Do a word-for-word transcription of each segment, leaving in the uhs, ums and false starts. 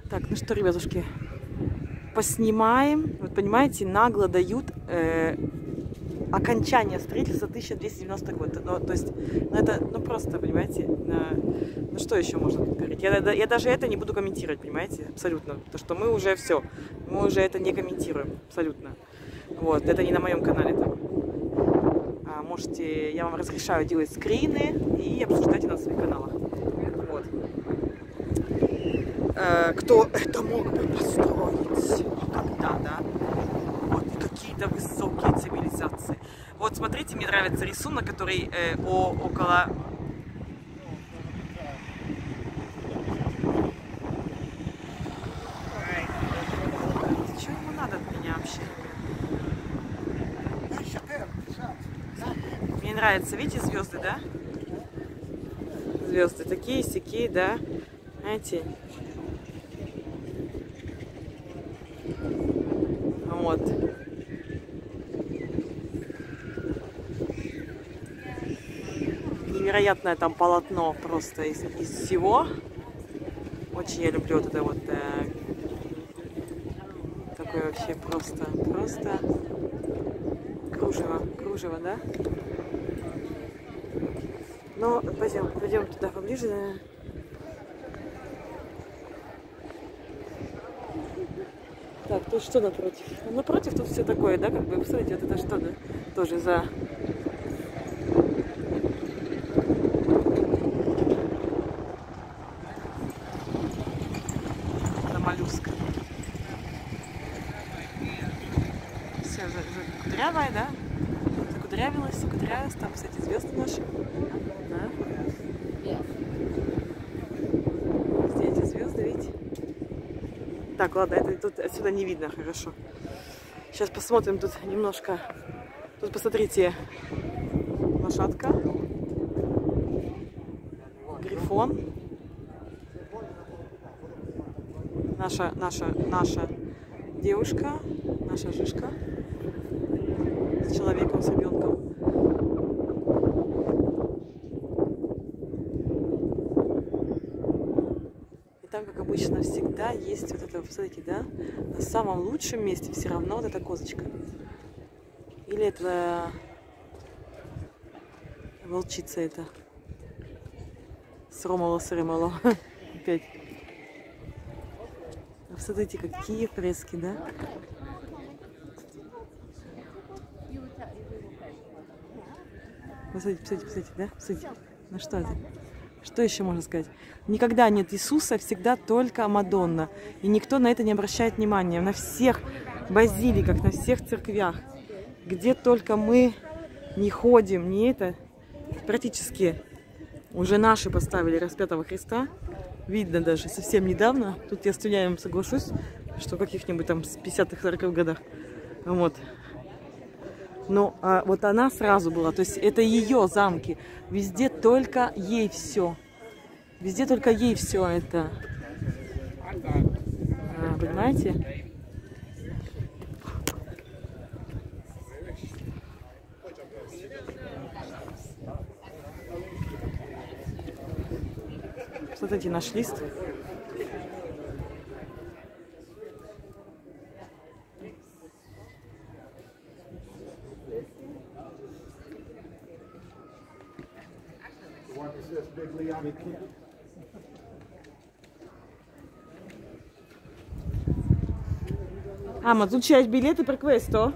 Так, ну что, ребятушки, поснимаем. Вот понимаете, нагло дают э, окончание строительства тысяча двести девяностый год. Ну, то есть, ну это, ну просто, понимаете, на, ну что еще можно говорить? Я, я даже это не буду комментировать, понимаете, абсолютно. Потому что мы уже все, мы уже это не комментируем, абсолютно. Вот, это не на моем канале так. А, можете, я вам разрешаю делать скрины и обсуждать на своих каналах. Вот. Кто это мог бы построить никогда, да? Вот, какие-то высокие цивилизации. Вот, смотрите, мне нравится рисунок, который э, о, около... Что ему надо от меня вообще? Мне нравится, видите, звезды, да? Звезды такие, сякие, да? Знаете? Вот. Невероятное там полотно просто из, из всего. Очень я люблю вот это вот э, такое вообще просто, просто кружево, кружево, да? Но пойдем, пойдем туда поближе. Так, тут что напротив? Ну, напротив тут все такое, да, как бы, посмотрите, вот это что, да, тоже за... За моллюска. Все, за, за кудрявая, да? Закудрявилась, закудрявилась, там, кстати, звезды наши. Да? Где эти звезды, видите? Так, ладно, это тут отсюда не видно хорошо. Сейчас посмотрим тут немножко. Тут посмотрите, лошадка, грифон, наша, наша, наша девушка, наша жишка с человеком, с ребенком. Там, как обычно, всегда есть вот это, посмотрите, да, на самом лучшем месте все равно вот эта козочка. Или это волчица это. Сромала, сремала. Опять. А посмотрите, какие фрески, да? Посмотрите, посмотрите, посмотрите, да? Посмотрите. Ну что это? Что еще можно сказать? Никогда нет Иисуса, всегда только Мадонна. И никто на это не обращает внимания. На всех базиликах, на всех церквях, где только мы не ходим, не это, практически уже наши поставили распятого Христа. Видно даже совсем недавно. Тут я с Туняем соглашусь, что в каких-нибудь там пятидесятых-сороковых годах. Вот. Но а, вот она сразу была, то есть это ее замки. Везде только ей все. Везде только ей все это. А, понимаете? Смотрите, наш лист. Ah, ma tu c'hai il biglietto per questo?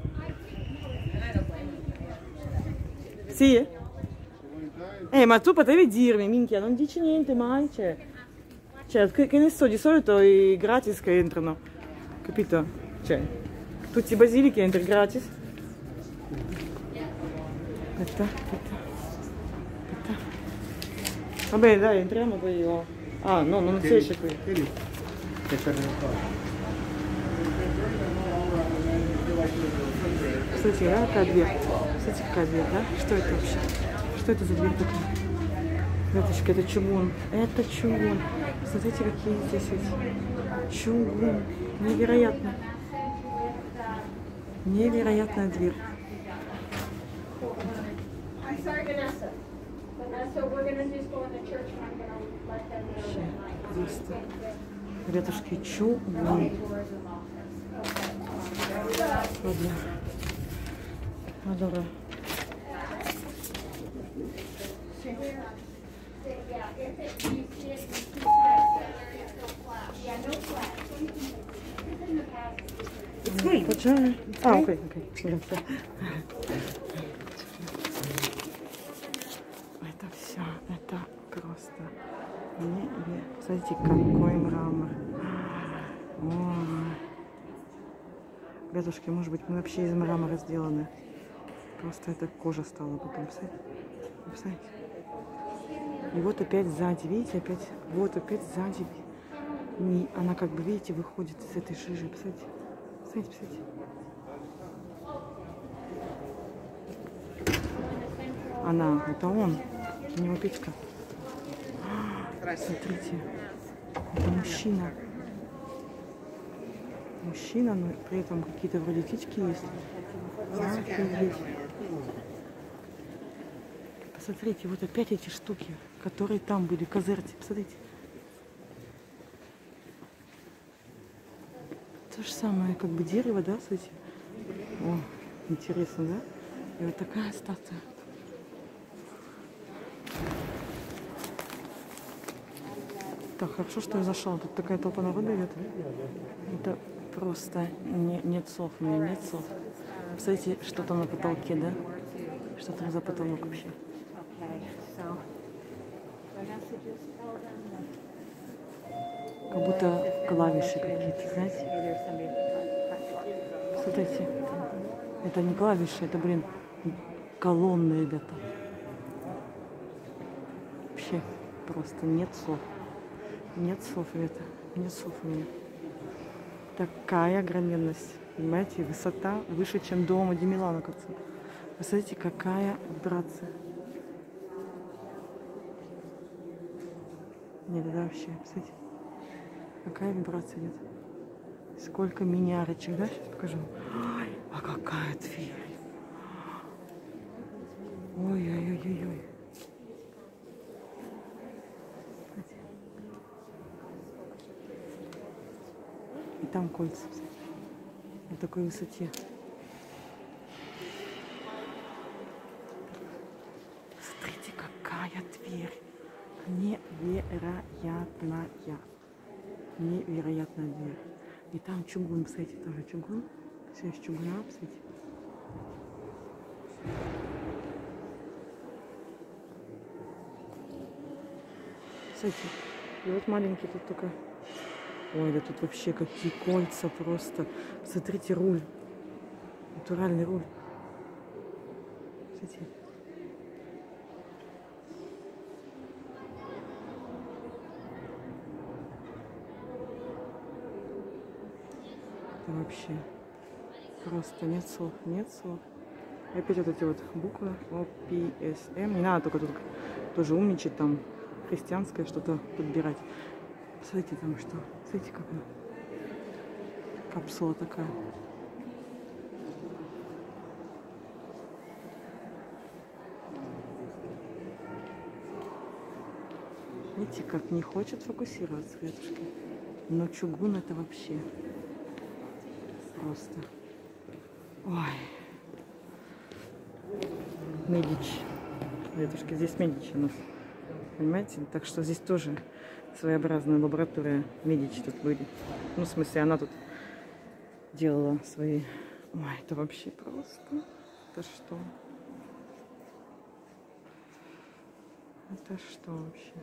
Sì? Eh, ma tu potevi dirmi, minchia, non dici niente mai, cioè... Cioè, che, che ne so, di solito i gratis che entrano, capito? Cioè, tutti i basilichi entri gratis. Aspetta, aspetta, aspetta. Va bene, dai, entriamo poi io... Ah, no, non si esce qui. Кстати, да, какая дверь? Кстати, какая дверь, да? Что это вообще? Что это за дверь такая? Ребяточки, это чугун. Это чугун. Смотрите, какие здесь эти. Чугун. Невероятно. Невероятная дверь. Просто Ребятушки, чугун. Ладно. Ну, добро. А, окей, окей. Это все, это просто небе. Смотрите, какой мрамор. Ой. Ребятушки, может быть, мы вообще из мрамора сделаны. Просто эта кожа стала потом, представляете? И вот опять сзади, видите, опять, вот опять сзади. И она как бы, видите, выходит из этой жижи, представляете? Представляете, представляете? Она, это он, у него печка. Смотрите, это мужчина. Мужчина, но при этом какие-то вроде птички есть. Офигеть. Посмотрите, вот опять эти штуки, которые там были, козырти, посмотрите. То же самое, как бы дерево, да, смотрите. О, интересно, да? И вот такая статуя. Так, хорошо, что я зашла. Тут такая толпа народа идет. Это просто не, нет слов, у меня нет слов. Посмотрите, что там на потолке, да? Что там за потолок вообще? Как будто клавиши какие-то, знаете? Смотрите, это не клавиши, это, блин, колонны, ребята. Вообще просто нет слов. Нет слов, ребята, нет слов у меня. Такая огроменность, понимаете, высота выше, чем дома Демилана, кажется. Вы смотрите, какая вибрация. Нет, это вообще, смотрите, какая вибрация идет. Сколько мини-арочек, да? Сейчас покажу. Ой, а какая дверь. Ой-ой-ой-ой-ой. И там кольца. На такой высоте. Смотрите, какая дверь. Невероятная. Невероятная дверь. И там чугун, посмотрите, тоже чугун. Все из чугуна, посмотрите. Смотрите, и вот маленький тут только. Ой, да тут вообще какие кольца просто. Смотрите, руль. Натуральный руль. Смотрите. Это вообще просто нет слов, нет слов. И опять вот эти вот буквы О Пи Эс Эм. Не надо только тут тоже умничать, там христианское что-то подбирать. Смотрите там что. Смотрите, как она. Капсула такая. Видите, как не хочет фокусироваться, ребятушки. Но чугун это вообще просто. Ой. Медичи. Ребятушки, здесь Медичи у нас. Понимаете? Так что здесь тоже своеобразная лаборатория Медичи тут были. Ну, в смысле, она тут делала свои... Ой, это вообще просто... Это что? Это что вообще?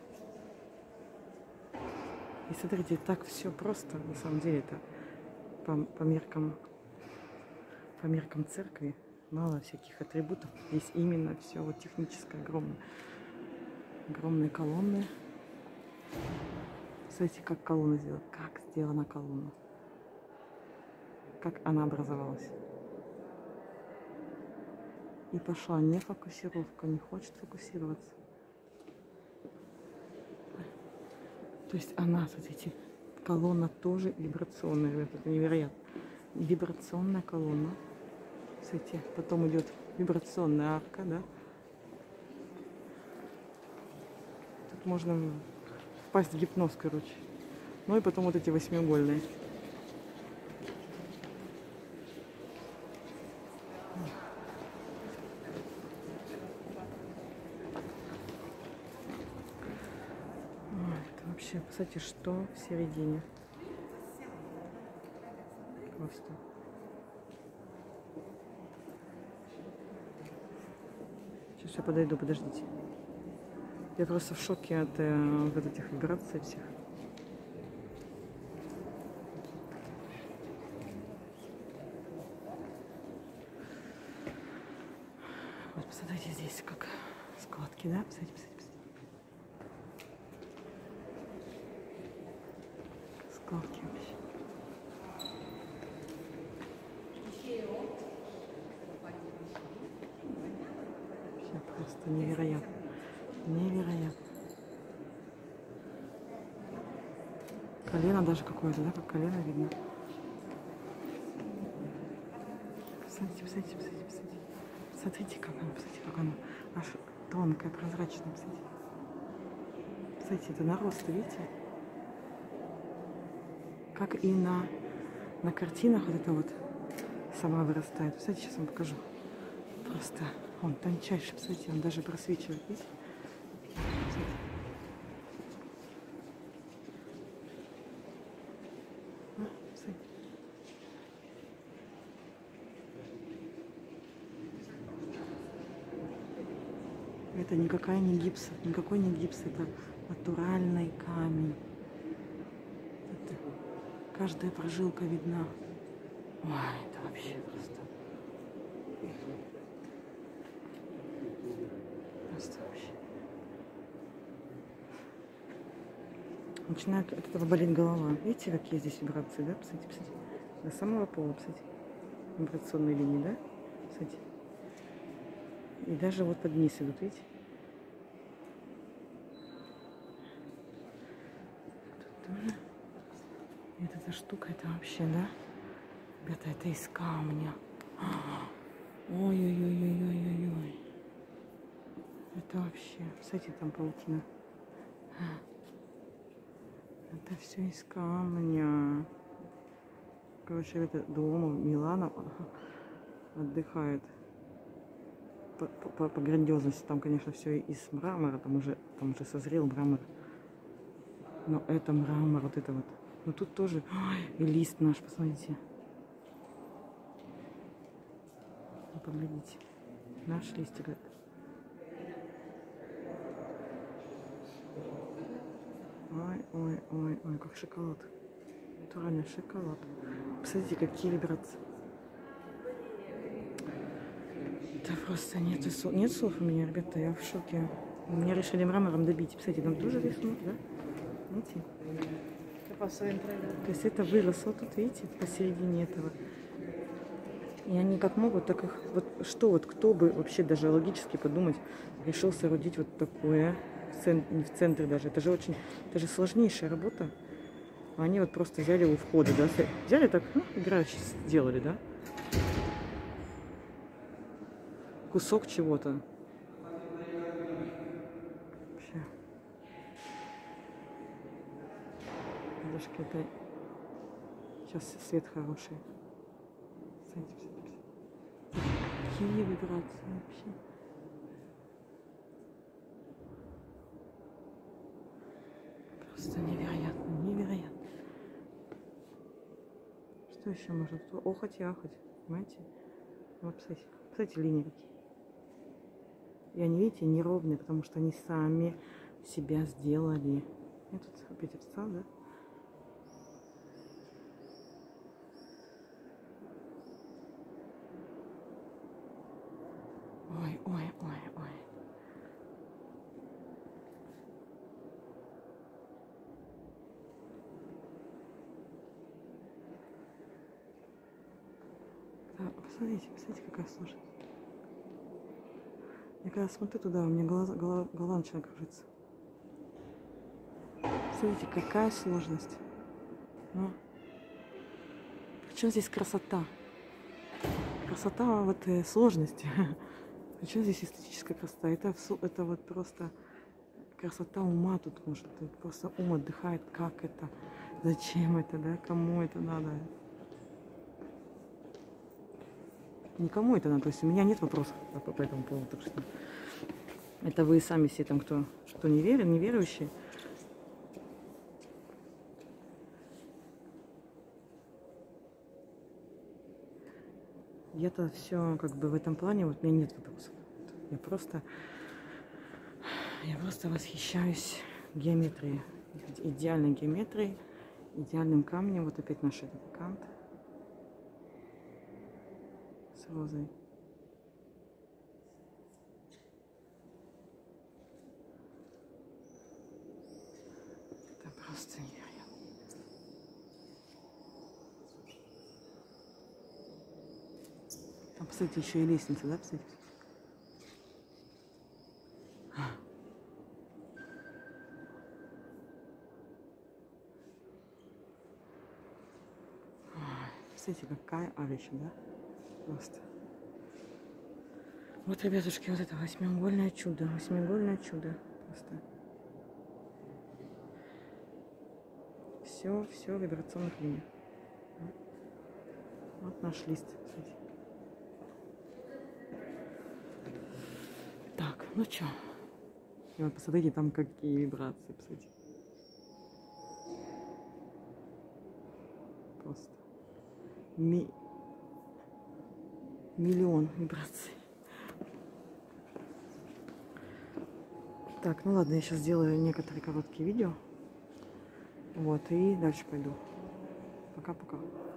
И смотрите, так все просто, на самом деле, это по, по меркам, по меркам церкви мало всяких атрибутов. Здесь именно все вот техническое, огромное. Огромные колонны. Смотрите, как колонна сделана. Как сделана колонна. Как она образовалась. И пошла не фокусировка, не хочет фокусироваться. То есть она, смотрите, колонна тоже вибрационная. Это невероятно. Вибрационная колонна. Смотрите, потом идет вибрационная арка, да. Тут можно впасть в гипноз, короче. Ну и потом вот эти восьмиугольные. Это вообще, кстати, что в середине? Просто. Сейчас я подойду, подождите. Я просто в шоке от э, вот этих вибраций всех. Вот посмотрите, здесь как складки, да? Посмотрите, посмотрите, посмотрите. Складки вообще. Вообще просто невероятно. Невероятно. Колено даже какое-то, да? Как колено видно. Посмотрите, посмотрите, посмотрите, посмотрите. Смотрите, как оно, посмотрите, как оно аж тонкое, прозрачное, посмотрите. Посмотрите, это нарост, видите? Как и на, на картинах вот это вот сама вырастает. Посмотрите, сейчас вам покажу. Просто он тончайший, посмотрите, он даже просвечивает, видите? Посмотрите. А, посмотрите. Это никакая не гипс, никакой не гипс, это натуральный камень. Это каждая прожилка видна. Ой, это вообще просто. Просто вообще. Начинает от этого болеть голова. Видите, какие здесь вибрации, да? Посмотрите, посмотрите. До самого пола, посмотрите. Вибрационные линии, да? Посмотрите. И даже вот под низ идут, видите? Вот эта штука, это вообще, да? Ребята, это из камня. Ой-ой-ой-ой-ой-ой-ой. Это вообще, кстати, там паутина. Это все из камня. Короче, это дома Милана отдыхает по, по, по грандиозности. Там, конечно, все из мрамора, там уже, там уже созрел мрамор. Но это мрамор, вот это вот. Но тут тоже. Ой, и лист наш, посмотрите. Ну, поглядите. Наш листик. Ой, ой, ой, ой, как шоколад. Натуральный шоколад. Посмотрите, какие вибрации. Да просто нет слов. Нет слов у меня, ребята, я в шоке. Меня решили мрамором добить. Посмотрите, там тоже рисунок, да? Видите? То есть это выросло тут, видите, посередине этого. И они как могут, так их... Вот что вот, кто бы вообще даже логически подумать, решил соорудить вот такое, в, цен, в центре даже. Это же очень, это же сложнейшая работа. А они вот просто взяли у входа, да, взяли так, ну, играюще сделали, да. Кусок чего-то. Вообще. Дашки, это... Сейчас свет хороший. Смотрите, смотрите, смотрите. Какие вибрации вообще. Просто невероятно, невероятно. Что еще можно? Охоть и ахоть, понимаете? Вот, посмотрите, посмотрите, линии какие. И они, видите, неровные, потому что они сами себя сделали. Я тут опять овца, да? Ой, ой, ой, ой. Да, посмотрите, посмотрите, какая сложность. Я когда смотрю туда, у меня голова, голова, голова начинает кружиться. Смотрите, какая сложность. Ну, причем здесь красота? Красота вот э, сложности. Причем здесь эстетическая красота? Это, это вот просто красота ума тут может. Просто ум отдыхает, как это. Зачем это, да? Кому это надо? Никому это надо. То есть у меня нет вопросов по, по этому поводу. Так что это вы сами все там, кто, кто не верит, неверующие. Я-то все как бы в этом плане, вот у меня нет вопросов. Я просто, я просто восхищаюсь геометрией, идеальной геометрией, идеальным камнем. Вот опять наш этот кант с розой. Это просто невероятно. Там, кстати, еще и лестница, да, кстати? Смотрите, какая арочка, да? Просто. Вот, ребятушки, вот это восьмиугольное чудо. Восьмиугольное чудо. Просто. Все, все в вибрационных линиях. Вот наш лист. Смотрите. Так, ну что? Вот посмотрите, там какие вибрации, посмотрите. Просто. Ми... Миллион вибраций. Так, ну ладно, я сейчас сделаю некоторые короткие видео. Вот, и дальше пойду. Пока-пока.